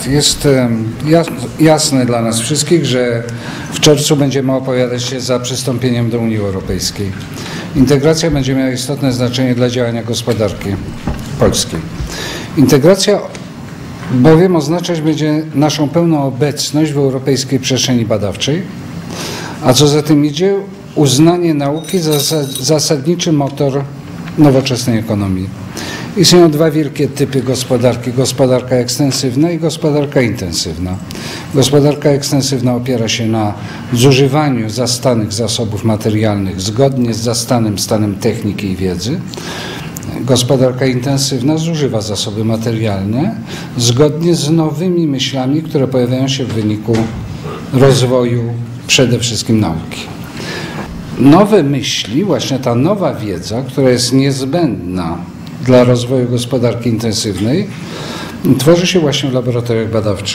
temat. Jest jasne dla nas wszystkich, że w czerwcu będziemy opowiadać się za przystąpieniem do Unii Europejskiej. Integracja będzie miała istotne znaczenie dla działania gospodarki polskiej. Integracja bowiem oznaczać będzie naszą pełną obecność w europejskiej przestrzeni badawczej, a co za tym idzie, uznanie nauki za zasadniczy motor nowoczesnej ekonomii. Istnieją dwa wielkie typy gospodarki. Gospodarka ekstensywna i gospodarka intensywna. Gospodarka ekstensywna opiera się na zużywaniu zastanych zasobów materialnych zgodnie z zastanym stanem techniki i wiedzy. Gospodarka intensywna zużywa zasoby materialne zgodnie z nowymi myślami, które pojawiają się w wyniku rozwoju przede wszystkim nauki. Nowe myśli, właśnie ta nowa wiedza, która jest niezbędna dla rozwoju gospodarki intensywnej, tworzy się właśnie w laboratoriach badawczych.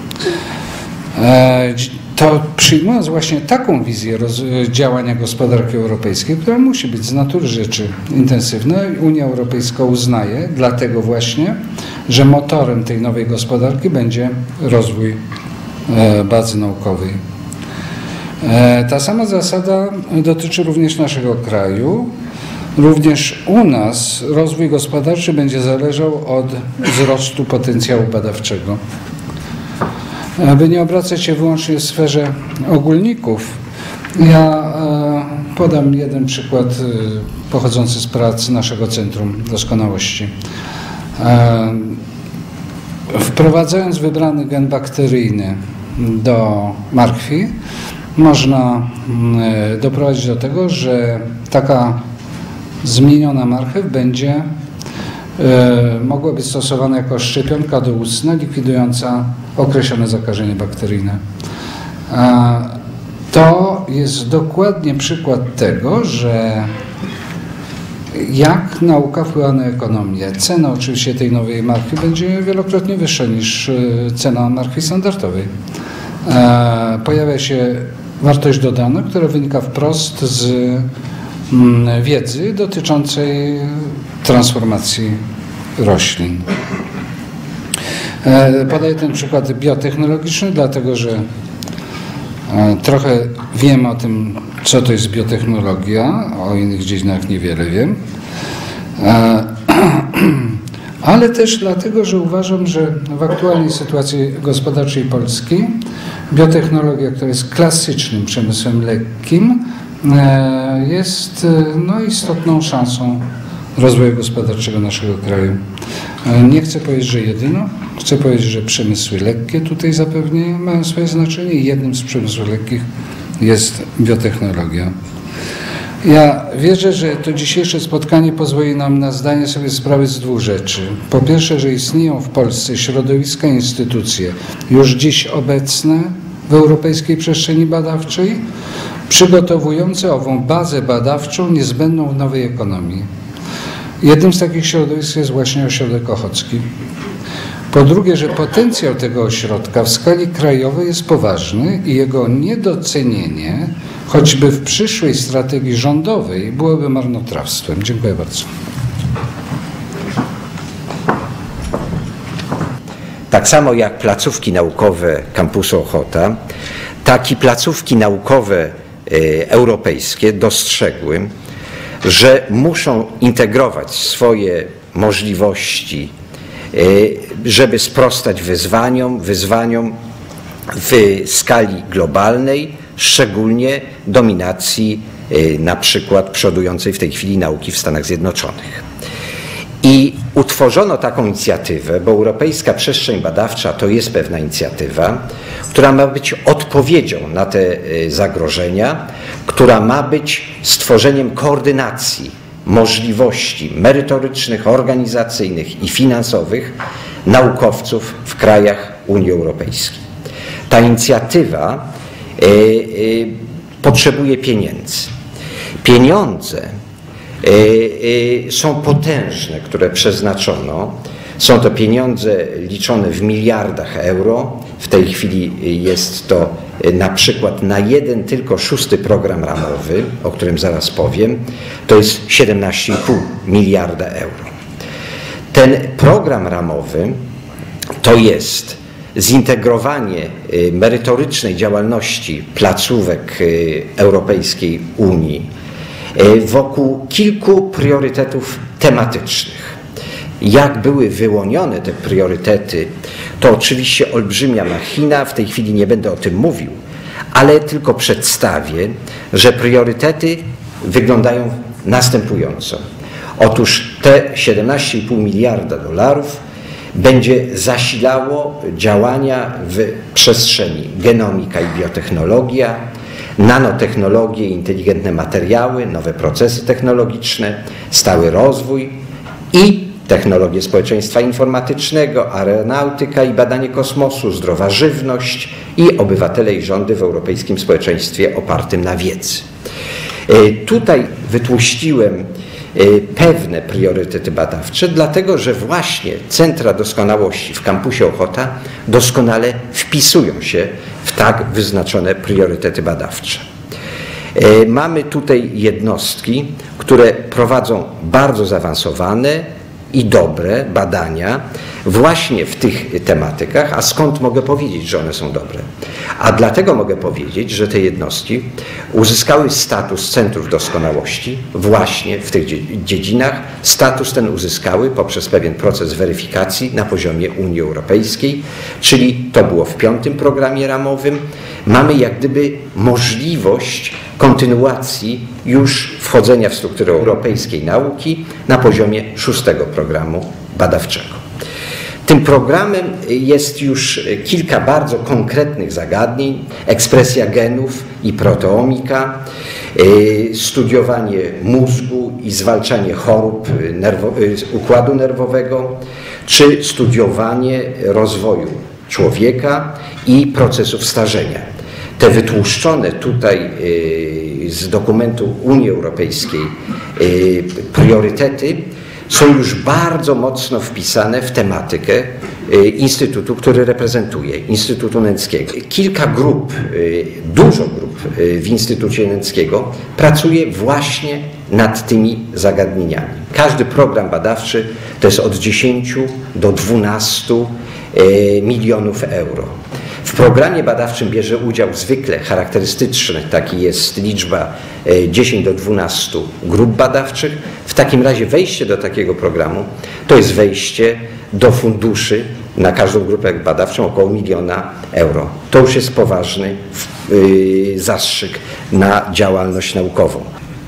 To przyjmując właśnie taką wizję działania gospodarki europejskiej, która musi być z natury rzeczy intensywna, Unia Europejska uznaje dlatego właśnie, że motorem tej nowej gospodarki będzie rozwój bazy naukowej. Ta sama zasada dotyczy również naszego kraju. Również u nas rozwój gospodarczy będzie zależał od wzrostu potencjału badawczego. Aby nie obracać się wyłącznie w sferze ogólników, ja podam jeden przykład pochodzący z prac naszego Centrum Doskonałości. Wprowadzając wybrany gen bakteryjny do marchwi, można doprowadzić do tego, że taka zmieniona marchew będzie mogła być stosowana jako szczepionka doustna likwidująca określone zakażenie bakteryjne. To jest dokładnie przykład tego, że jak nauka wpływa na ekonomię. Cena oczywiście tej nowej marki będzie wielokrotnie wyższa niż cena marki standardowej. Pojawia się wartość dodana, która wynika wprost z wiedzy dotyczącej transformacji roślin. Podaję ten przykład biotechnologiczny, dlatego że trochę wiem o tym, co to jest biotechnologia, o innych dziedzinach niewiele wiem, ale też dlatego, że uważam, że w aktualnej sytuacji gospodarczej Polski biotechnologia, która jest klasycznym przemysłem lekkim, jest istotną szansą rozwoju gospodarczego naszego kraju. Nie chcę powiedzieć, że jedyną, chcę powiedzieć, że przemysły lekkie tutaj zapewne mają swoje znaczenie i jednym z przemysłów lekkich jest biotechnologia. Ja wierzę, że to dzisiejsze spotkanie pozwoli nam na zdanie sobie sprawy z dwóch rzeczy. Po pierwsze, że istnieją w Polsce środowiska i instytucje już dziś obecne w europejskiej przestrzeni badawczej, przygotowujące ową bazę badawczą niezbędną w nowej ekonomii. Jednym z takich środowisk jest właśnie Ośrodek Ochocki. Po drugie, że potencjał tego ośrodka w skali krajowej jest poważny i jego niedocenienie, choćby w przyszłej strategii rządowej, byłoby marnotrawstwem. Dziękuję bardzo. Tak samo jak placówki naukowe kampusu Ochota, tak i placówki naukowe europejskie dostrzegły, że muszą integrować swoje możliwości, żeby sprostać wyzwaniom w skali globalnej, szczególnie dominacji na przykład przodującej w tej chwili nauki w Stanach Zjednoczonych. I utworzono taką inicjatywę, bo Europejska Przestrzeń Badawcza to jest pewna inicjatywa, która ma być odpowiedzią na te zagrożenia, która ma być stworzeniem koordynacji możliwości merytorycznych, organizacyjnych i finansowych naukowców w krajach Unii Europejskiej. Ta inicjatywa potrzebuje pieniędzy. Pieniądze są potężne, które przeznaczono. Są to pieniądze liczone w miliardach euro. W tej chwili jest to na przykład na jeden tylko 6. program ramowy, o którym zaraz powiem, to jest 17,5 miliarda euro. Ten program ramowy to jest zintegrowanie merytorycznej działalności placówek Europejskiej Unii wokół kilku priorytetów tematycznych. Jak były wyłonione te priorytety, to oczywiście olbrzymia machina, w tej chwili nie będę o tym mówił, ale tylko przedstawię, że priorytety wyglądają następująco. Otóż te 17,5 miliarda dolarów będzie zasilało działania w przestrzeni genomika i biotechnologia, nanotechnologie, inteligentne materiały, nowe procesy technologiczne, stały rozwój i technologie społeczeństwa informatycznego, aeronautyka i badanie kosmosu, zdrowa żywność i obywatele i rządy w europejskim społeczeństwie opartym na wiedzy. Tutaj wytłuściłem pewne priorytety badawcze, dlatego że właśnie centra doskonałości w kampusie Ochota doskonale wpisują się w tak wyznaczone priorytety badawcze. Mamy tutaj jednostki, które prowadzą bardzo zaawansowane i dobre badania właśnie w tych tematykach. A skąd mogę powiedzieć, że one są dobre? A dlatego mogę powiedzieć, że te jednostki uzyskały status centrów doskonałości właśnie w tych dziedzinach. Status ten uzyskały poprzez pewien proces weryfikacji na poziomie Unii Europejskiej, czyli to było w 5. programie ramowym. Mamy jak gdyby możliwość kontynuacji już wchodzenia w strukturę europejskiej nauki na poziomie 6. programu badawczego. Tym programem jest już kilka bardzo konkretnych zagadnień: ekspresja genów i proteomika, studiowanie mózgu i zwalczanie chorób układu nerwowego, czy studiowanie rozwoju człowieka i procesów starzenia. Te wytłuszczone tutaj z dokumentu Unii Europejskiej priorytety są już bardzo mocno wpisane w tematykę instytutu, który reprezentuję, Instytutu Nęckiego. Kilka grup, dużo grup w Instytucie Nęckiego pracuje właśnie nad tymi zagadnieniami. Każdy program badawczy to jest od 10 do 12 milionów euro. W programie badawczym bierze udział zwykle charakterystyczny, taki jest liczba 10 do 12 grup badawczych. W takim razie wejście do takiego programu to jest wejście do funduszy na każdą grupę badawczą około 1 miliona euro. To już jest poważny zastrzyk na działalność naukową.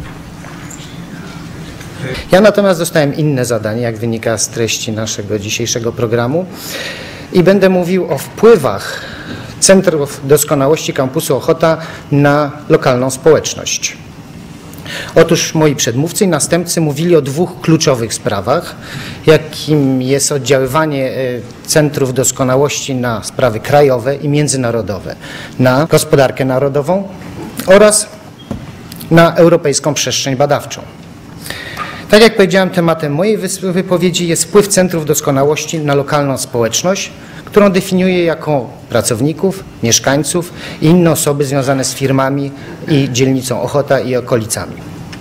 Ja natomiast dostałem inne zadanie, jak wynika z treści naszego dzisiejszego programu, i będę mówił o wpływach Centrów Doskonałości Kampusu Ochota na lokalną społeczność. Otóż moi przedmówcy i następcy mówili o 2 kluczowych sprawach, jakim jest oddziaływanie Centrów Doskonałości na sprawy krajowe i międzynarodowe, na gospodarkę narodową oraz na europejską przestrzeń badawczą. Tak jak powiedziałem, tematem mojej wypowiedzi jest wpływ Centrów Doskonałości na lokalną społeczność, którą definiuję jako pracowników, mieszkańców i inne osoby związane z firmami i dzielnicą Ochota i okolicami.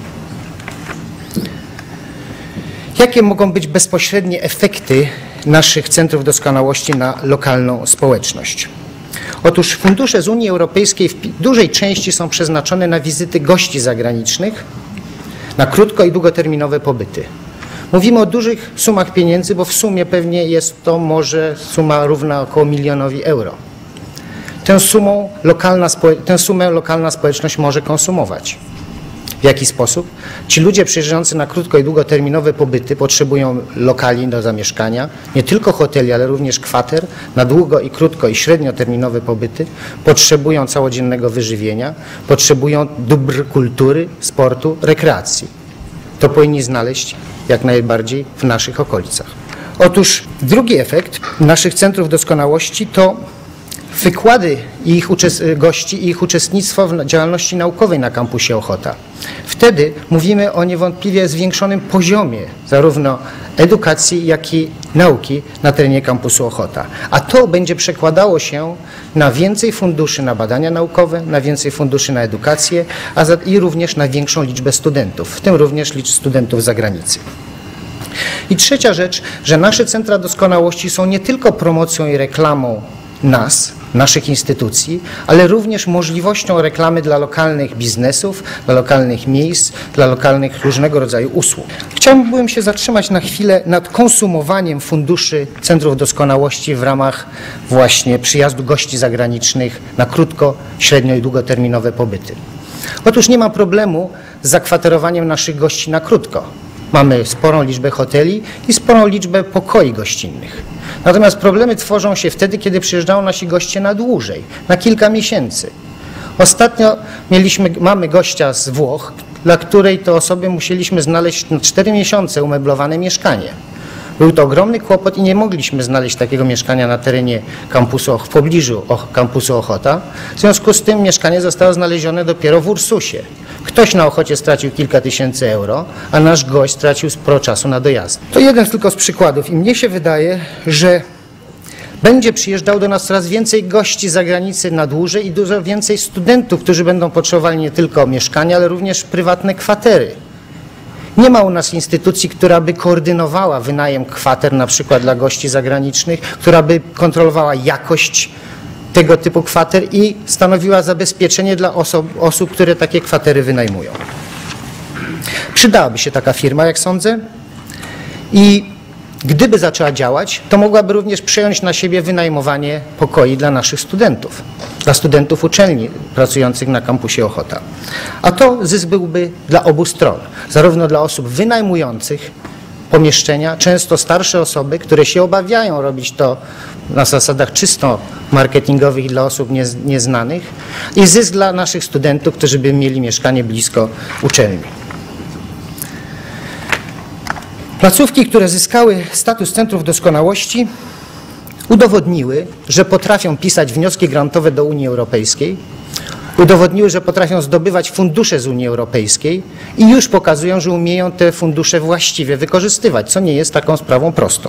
Jakie mogą być bezpośrednie efekty naszych Centrów Doskonałości na lokalną społeczność? Otóż fundusze z Unii Europejskiej w dużej części są przeznaczone na wizyty gości zagranicznych, na krótko- i długoterminowe pobyty. Mówimy o dużych sumach pieniędzy, bo w sumie pewnie jest to może suma równa około 1 milionowi euro. Tę sumę lokalna społeczność może konsumować. W jaki sposób? Ci ludzie przyjeżdżający na krótko- i długoterminowe pobyty potrzebują lokali do zamieszkania, nie tylko hoteli, ale również kwater na długo- i krótko- i średnioterminowe pobyty, potrzebują całodziennego wyżywienia, potrzebują dóbr kultury, sportu, rekreacji. To powinni znaleźć jak najbardziej w naszych okolicach. Otóż drugi efekt naszych Centrów Doskonałości to wykłady gości i ich uczestnictwo w działalności naukowej na kampusie Ochota. Wtedy mówimy o niewątpliwie zwiększonym poziomie zarówno edukacji, jak i nauki na terenie kampusu Ochota. A to będzie przekładało się na więcej funduszy na badania naukowe, na więcej funduszy na edukację, i również na większą liczbę studentów, w tym również studentów z zagranicy. I trzecia rzecz, że nasze Centra Doskonałości są nie tylko promocją i reklamą nas, naszych instytucji, ale również możliwością reklamy dla lokalnych biznesów, dla lokalnych miejsc, dla lokalnych różnego rodzaju usług. Chciałbym się zatrzymać na chwilę nad konsumowaniem funduszy Centrów Doskonałości w ramach właśnie przyjazdu gości zagranicznych na krótko, średnio i długoterminowe pobyty. Otóż nie ma problemu z zakwaterowaniem naszych gości na krótko. Mamy sporą liczbę hoteli i sporą liczbę pokoi gościnnych. Natomiast problemy tworzą się wtedy, kiedy przyjeżdżają nasi goście na dłużej, na kilka miesięcy. Ostatnio mamy gościa z Włoch, dla której to osoby musieliśmy znaleźć na 4 miesiące umeblowane mieszkanie. Był to ogromny kłopot i nie mogliśmy znaleźć takiego mieszkania na terenie kampusu, w pobliżu kampusu Ochota. W związku z tym mieszkanie zostało znalezione dopiero w Ursusie. Ktoś na Ochocie stracił kilka tysięcy euro, a nasz gość stracił sporo czasu na dojazd. To jeden tylko z przykładów i mnie się wydaje, że będzie przyjeżdżało do nas coraz więcej gości z zagranicy na dłużej i dużo więcej studentów, którzy będą potrzebowali nie tylko mieszkania, ale również prywatne kwatery. Nie ma u nas instytucji, która by koordynowała wynajem kwater na przykład dla gości zagranicznych, która by kontrolowała jakość tego typu kwater i stanowiła zabezpieczenie dla osób, które takie kwatery wynajmują. Przydałaby się taka firma, jak sądzę, i gdyby zaczęła działać, to mogłaby również przejąć na siebie wynajmowanie pokoi dla naszych studentów, dla studentów uczelni pracujących na kampusie Ochota. A to zysk byłby dla obu stron, zarówno dla osób wynajmujących pomieszczenia, często starsze osoby, które się obawiają robić to na zasadach czysto marketingowych i dla osób nieznanych, i zysk dla naszych studentów, którzy by mieli mieszkanie blisko uczelni. Placówki, które zyskały status centrów doskonałości, udowodniły, że potrafią pisać wnioski grantowe do Unii Europejskiej, udowodniły, że potrafią zdobywać fundusze z Unii Europejskiej i już pokazują, że umieją te fundusze właściwie wykorzystywać, co nie jest taką sprawą prostą.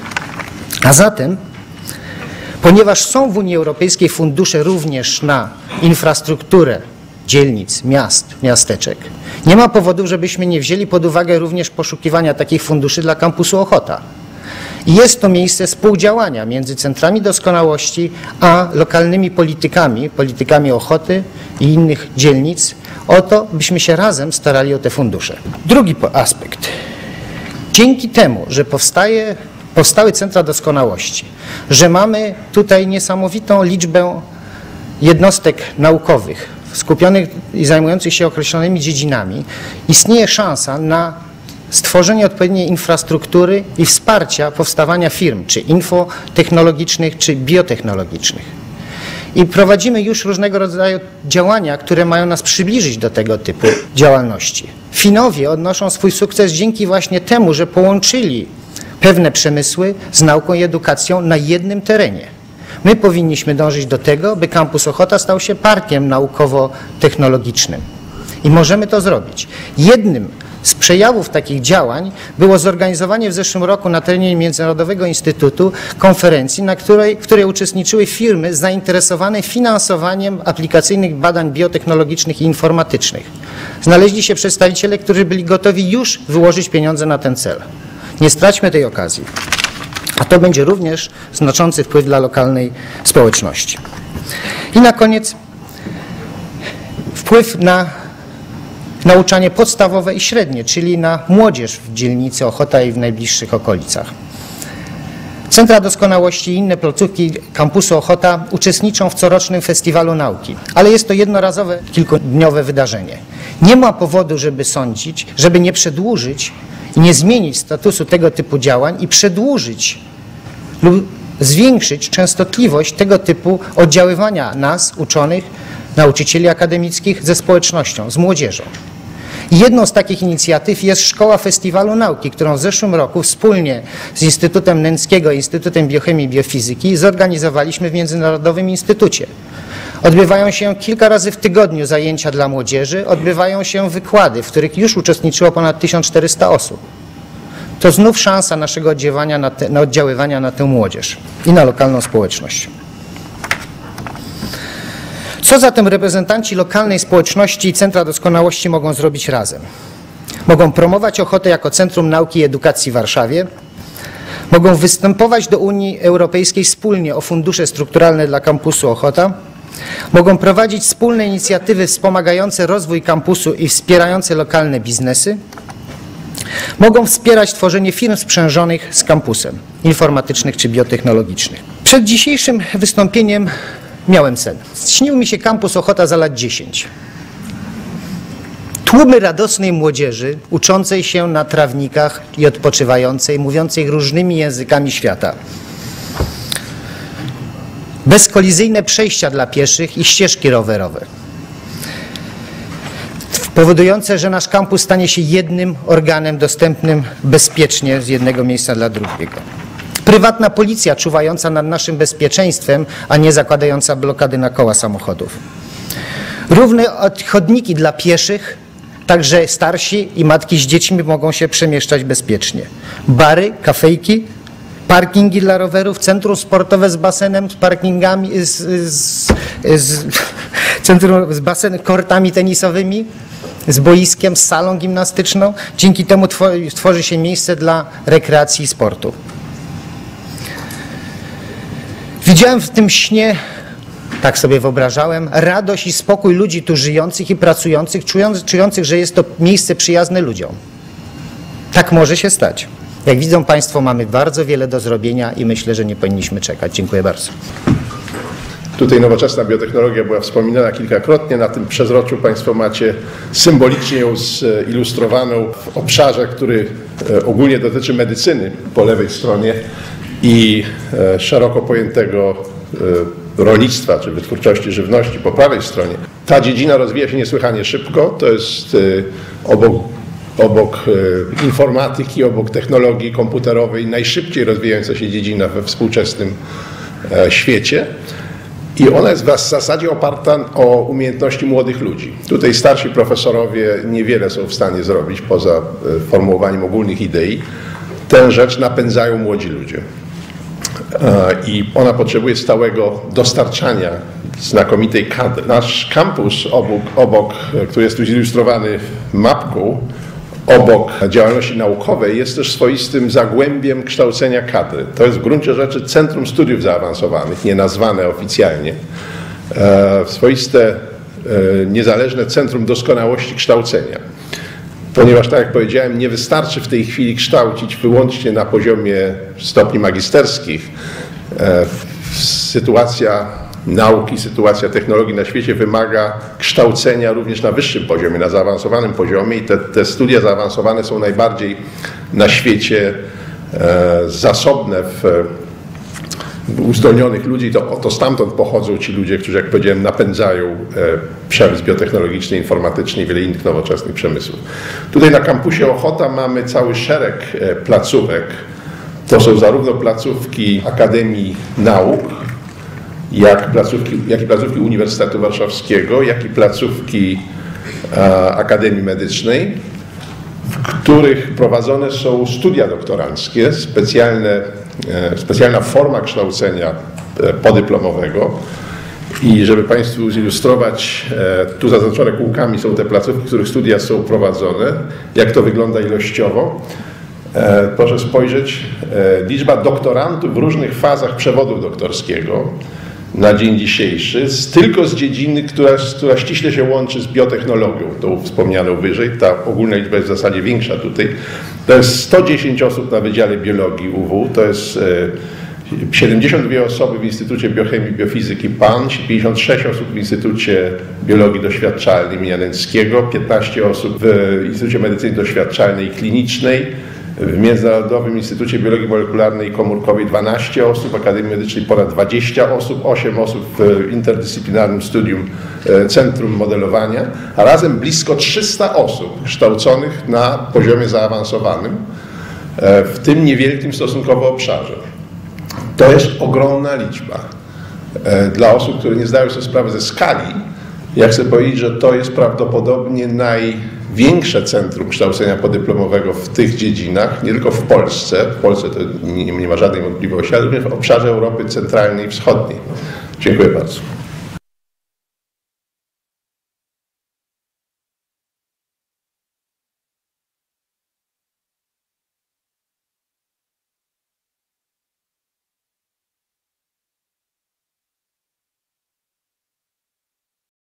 A zatem, ponieważ są w Unii Europejskiej fundusze również na infrastrukturę dzielnic, miast, miasteczek, nie ma powodu, żebyśmy nie wzięli pod uwagę również poszukiwania takich funduszy dla kampusu Ochota. I jest to miejsce współdziałania między centrami doskonałości a lokalnymi politykami Ochoty i innych dzielnic, o to, byśmy się razem starali o te fundusze. Drugi aspekt. Dzięki temu, że powstały centra doskonałości, że mamy tutaj niesamowitą liczbę jednostek naukowych skupionych i zajmujących się określonymi dziedzinami, istnieje szansa na stworzenie odpowiedniej infrastruktury i wsparcia powstawania firm, czy infotechnologicznych, czy biotechnologicznych. I prowadzimy już różnego rodzaju działania, które mają nas przybliżyć do tego typu działalności. Finowie odnoszą swój sukces dzięki właśnie temu, że połączyli pewne przemysły z nauką i edukacją na jednym terenie. My powinniśmy dążyć do tego, by kampus Ochota stał się parkiem naukowo-technologicznym. I możemy to zrobić. Jednym z przejawów takich działań było zorganizowanie w zeszłym roku na terenie Międzynarodowego Instytutu konferencji, w której uczestniczyły firmy zainteresowane finansowaniem aplikacyjnych badań biotechnologicznych i informatycznych. Znaleźli się przedstawiciele, którzy byli gotowi już wyłożyć pieniądze na ten cel. Nie straćmy tej okazji. A to będzie również znaczący wpływ dla lokalnej społeczności. I na koniec wpływ na nauczanie podstawowe i średnie, czyli na młodzież w dzielnicy Ochota i w najbliższych okolicach. Centra Doskonałości i inne placówki kampusu Ochota uczestniczą w corocznym Festiwalu Nauki, ale jest to jednorazowe, kilkudniowe wydarzenie. Nie ma powodu, żeby sądzić, żeby nie przedłużyć i nie zmienić statusu tego typu działań i przedłużyć lub zwiększyć częstotliwość tego typu oddziaływania nas, uczonych, nauczycieli akademickich ze społecznością, z młodzieżą. I jedną z takich inicjatyw jest Szkoła Festiwalu Nauki, którą w zeszłym roku wspólnie z Instytutem Nęckiego i Instytutem Biochemii i Biofizyki zorganizowaliśmy w Międzynarodowym Instytucie. Odbywają się kilka razy w tygodniu zajęcia dla młodzieży, odbywają się wykłady, w których już uczestniczyło ponad 1400 osób. To znów szansa naszego oddziaływania na tę młodzież i na lokalną społeczność. Co zatem reprezentanci lokalnej społeczności i Centra Doskonałości mogą zrobić razem? Mogą promować Ochotę jako Centrum Nauki i Edukacji w Warszawie, Mogą występować do Unii Europejskiej wspólnie o fundusze strukturalne dla kampusu Ochota. Mogą prowadzić wspólne inicjatywy wspomagające rozwój kampusu i wspierające lokalne biznesy. Mogą wspierać tworzenie firm sprzężonych z kampusem, informatycznych czy biotechnologicznych. Przed dzisiejszym wystąpieniem miałem sen. Śnił mi się kampus Ochota za lat 10. Tłumy radosnej młodzieży, uczącej się na trawnikach i odpoczywającej, mówiącej różnymi językami świata. Bezkolizyjne przejścia dla pieszych i ścieżki rowerowe, powodujące, że nasz kampus stanie się jednym organem dostępnym bezpiecznie z jednego miejsca dla drugiego. Prywatna policja czuwająca nad naszym bezpieczeństwem, a nie zakładająca blokady na koła samochodów. Równe chodniki dla pieszych, także starsi i matki z dziećmi mogą się przemieszczać bezpiecznie. Bary, kafejki, parkingi dla rowerów, centrum sportowe z basenem, z parkingami, z basenem, kortami tenisowymi, z boiskiem, z salą gimnastyczną. Dzięki temu tworzy się miejsce dla rekreacji i sportu. Widziałem w tym śnie, tak sobie wyobrażałem, radość i spokój ludzi tu żyjących i pracujących, czujących, że jest to miejsce przyjazne ludziom. Tak może się stać. Jak widzą Państwo, mamy bardzo wiele do zrobienia i myślę, że nie powinniśmy czekać. Dziękuję bardzo. Tutaj nowoczesna biotechnologia była wspominana kilkakrotnie. Na tym przezroczu Państwo macie symbolicznie ją zilustrowaną w obszarze, który ogólnie dotyczy medycyny po lewej stronie i szeroko pojętego rolnictwa czy wytwórczości żywności po prawej stronie. Ta dziedzina rozwija się niesłychanie szybko. To jest obok informatyki, obok technologii komputerowej najszybciej rozwijająca się dziedzina we współczesnym świecie. I ona jest w zasadzie oparta o umiejętności młodych ludzi. Tutaj starsi profesorowie niewiele są w stanie zrobić poza formułowaniem ogólnych idei. Tę rzecz napędzają młodzi ludzie. I ona potrzebuje stałego dostarczania znakomitej kadry. Nasz kampus obok, który jest tu zilustrowany mapką, obok działalności naukowej jest też swoistym zagłębiem kształcenia kadry. To jest w gruncie rzeczy Centrum Studiów Zaawansowanych, nie nazwane oficjalnie. Swoiste niezależne Centrum Doskonałości Kształcenia. Ponieważ, tak jak powiedziałem, nie wystarczy w tej chwili kształcić wyłącznie na poziomie stopni magisterskich. Sytuacja nauki, sytuacja technologii na świecie wymaga kształcenia również na wyższym poziomie, na zaawansowanym poziomie i te studia zaawansowane są najbardziej na świecie zasobne w uzdolnionych ludzi. To stamtąd pochodzą ci ludzie, którzy, jak powiedziałem, napędzają przemysł biotechnologiczny, informatyczny i wiele innych nowoczesnych przemysłów. Tutaj na kampusie Ochota mamy cały szereg placówek. To są zarówno placówki Akademii Nauk, jak i placówki Uniwersytetu Warszawskiego, jak i placówki Akademii Medycznej, w których prowadzone są studia doktoranckie, specjalna forma kształcenia podyplomowego. I żeby Państwu zilustrować, tu zaznaczone kółkami są te placówki, w których studia są prowadzone, jak to wygląda ilościowo. Proszę spojrzeć, liczba doktorantów w różnych fazach przewodu doktorskiego na dzień dzisiejszy, tylko z dziedziny, która ściśle się łączy z biotechnologią, tą wspomnianą wyżej. Ta ogólna liczba jest w zasadzie większa tutaj. To jest 110 osób na Wydziale Biologii UW, to jest 72 osoby w Instytucie Biochemii i Biofizyki PAN, 56 osób w Instytucie Biologii Doświadczalnej im. Nęckiego, 15 osób w Instytucie Medycyny Doświadczalnej i Klinicznej, w Międzynarodowym Instytucie Biologii Molekularnej i Komórkowej 12 osób, w Akademii Medycznej ponad 20 osób, 8 osób w interdyscyplinarnym studium Centrum Modelowania, a razem blisko 300 osób kształconych na poziomie zaawansowanym w tym niewielkim stosunkowo obszarze. To jest ogromna liczba. Dla osób, które nie zdają sobie sprawy ze skali, ja chcę powiedzieć, że to jest prawdopodobnie największe centrum kształcenia podyplomowego w tych dziedzinach, nie tylko w Polsce to nie ma żadnej wątpliwości, ale również w obszarze Europy Centralnej i Wschodniej. Dziękuję bardzo.